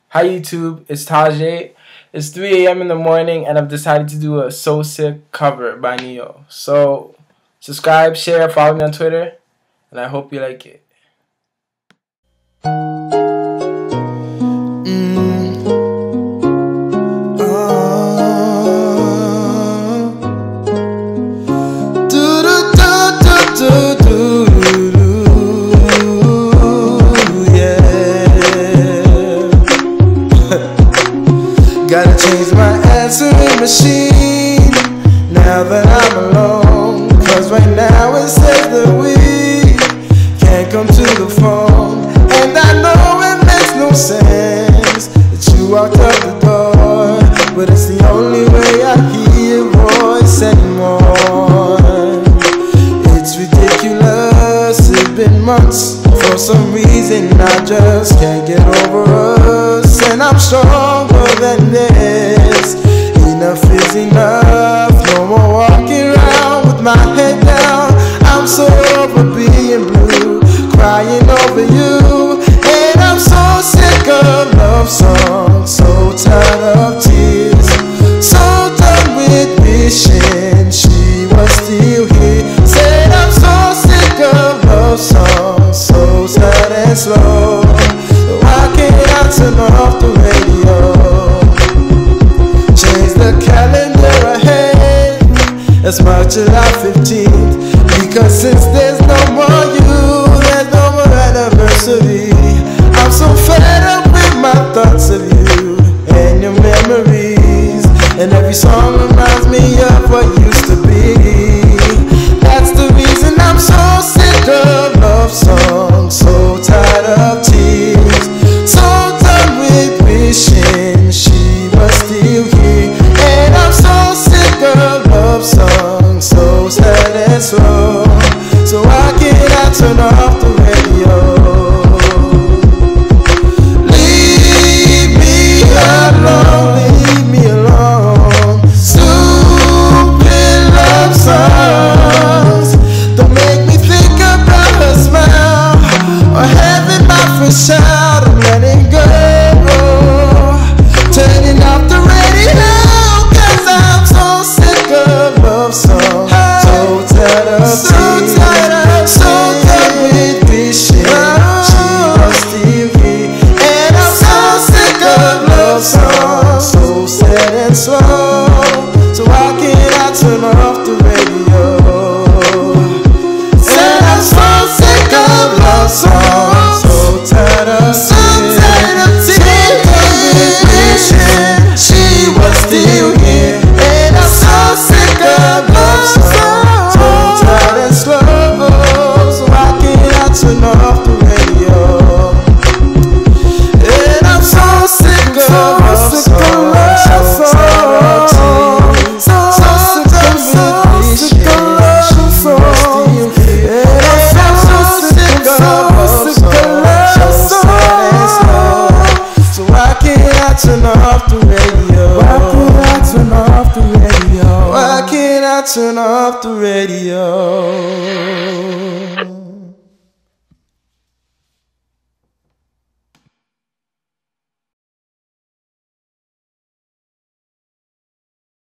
Hi YouTube, it's Tajay. It's 3 a.m. in the morning and I've decided to do a So Sick cover by Neo. So subscribe, share, follow me on Twitter, and I hope you like it. Gotta change my answering machine now that I'm alone. Cause right now it says that we can't come to the phone. And I know it makes no sense that you walked out the door, but it's the only way I hear your voice anymore. It's ridiculous, it's been months. For some reason I just can't get over us. And I'm stronger than this. Enough is enough. No more walking around with my head down. I'm so over being blue, crying over you. And I'm so sick of love songs, so tired of tears, so done with wishing she was still here. Said I'm so sick of love songs, so sad and slow. Why can't I turn off the radio? Change the calendar ahead. Let's mark July 15th. Because since there's no more you, there's no more anniversary. I'm so fed up with my thoughts of you and your memories. And every song reminds me of what used to be. That's the reason I'm so sick of love songs, so tired of tears, so done with wishing she was still here. And I'm so sick of love songs, so sad and slow. So why can't I turn off the radio? Leave me alone, leave me alone. Stupid love songs don't make me think about her smile or having my first child. I'm letting go, turning off the radio, cause I'm so sick of love songs, so tired of tears, so done with wishing she was still here. And I'm so sick of love songs, so sad and slow. So why can't I turn off the radio? Said I'm so sick of love songs, so tired of tears, wishing she was still here. And I'm so sick of love songs, so tired and slow. So why can't I turn off the radio? And I'm so sick of love songs, so tired of tears, so done with wishing she was still here. And I'm so sick of love songs, so sad and slow. So why can't I turn off the radio? Why can't I turn off the radio? Why can't I turn off the radio?